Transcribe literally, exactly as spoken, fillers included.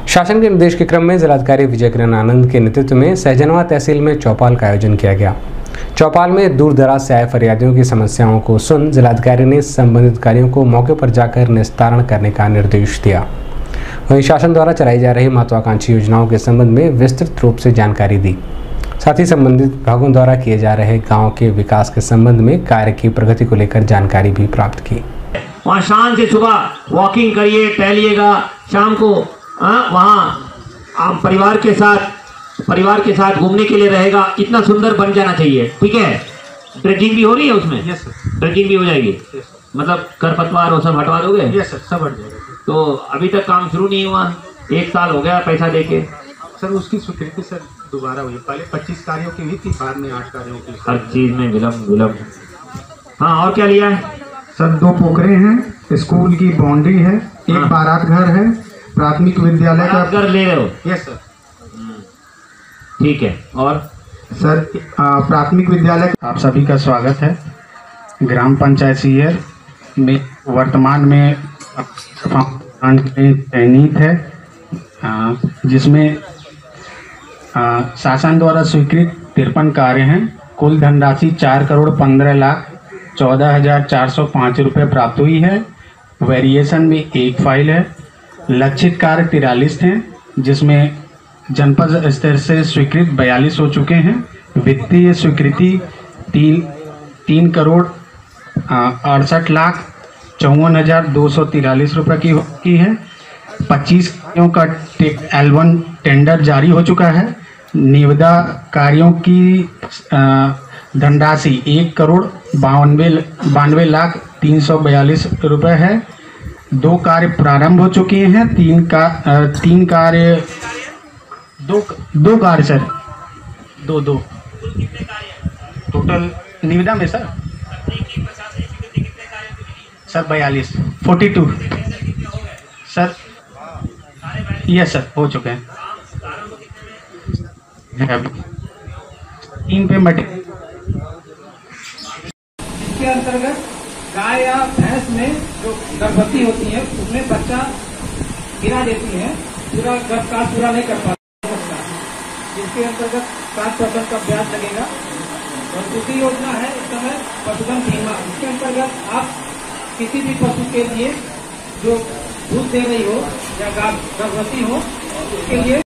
शासन के निर्देश के क्रम में जिलाधिकारी विजय किरण आनंद के नेतृत्व में सहजनवा तहसील में चौपाल का आयोजन किया गया। चौपाल में दूर दराज से आए फरियादियों की समस्याओं को सुन जिलाधिकारी ने संबंधित अधिकारियों को मौके पर जाकर निस्तारण करने का निर्देश दिया। वहीं शासन द्वारा चलाई जा रही महत्वाकांक्षी योजनाओं के संबंध में विस्तृत रूप से जानकारी दी। साथ ही संबंधित विभागों द्वारा किए जा रहे गाँव के विकास के संबंध में कार्य की प्रगति को लेकर जानकारी भी प्राप्त की। वहाँ शाम से सुबह वॉकिंग करिए, टहलिएगा, शाम को वहाँ आप परिवार के साथ परिवार के साथ घूमने के लिए रहेगा। इतना सुंदर बन जाना चाहिए। ठीक है, ड्रेजिंग भी हो रही है उसमें? यस सर, ड्रेजिंग भी हो जाएगी। yes, मतलब खरपतवार वो सब हटवा दोगे? यस सर, सब हट जाएगा। तो अभी तक काम शुरू नहीं हुआ, एक साल हो गया पैसा देके। सर उसकी स्वीकृति सर दोबारा हुई, पहले पच्चीस कार्यों की हुई थी, बाद में आठ कार्यों की। हर चीज में विलम्ब विलम्ब। हाँ, और क्या लिया है सर? दो पोखरे हैं, स्कूल की बाउंड्री है, एक हाँ। बारात घर है, प्राथमिक विद्यालय का घर ले रहे हो? Yes sir. ठीक है, और सर प्राथमिक विद्यालय आप सभी का स्वागत है। ग्राम पंचायत सीयर में वर्तमान में चयनित है, जिसमें शासन द्वारा स्वीकृत तिरपन कार्य हैं। कुल धनराशि चार करोड़ पंद्रह लाख चौदह हजार चार सौ पाँच रुपये प्राप्त हुई है। वेरिएशन में एक फाइल है। लक्षित कार्य तिरालीस हैं, जिसमें जनपद स्तर से स्वीकृत बयालीस हो चुके हैं। वित्तीय स्वीकृति तीन तीन करोड़ अड़सठ लाख चौवन हजार दो सौ तिरालीस रुपये की की है। पच्चीस कार्यों का एल वन टेंडर जारी हो चुका है। निविदा कार्यों की धनराशि एक करोड़ बानवे बानवे लाख तीन सौ बयालीस रुपये है। दो कार्य प्रारंभ हो चुके हैं। तीन का तीन कार्य दो दो कार्य सर दो दो टोटल निविदा में सर सर बयालीस forty two sir. Yes sir, हो चुके हैं अभी तीन पे मटे। इसके अंतर्गत गाय या भैंस में जो गर्भवती होती है उसमें बच्चा गिरा देती है, पूरा गर्भकाल पूरा नहीं कर पाता, जिसके अंतर्गत सात परसेंट का ब्याज लगेगा। और दूसरी योजना है इस समय पशुधन बीमा। इसके अंतर्गत आप किसी भी पशु के लिए जो दूध दे रही हो या गर्भवती हो उसके लिए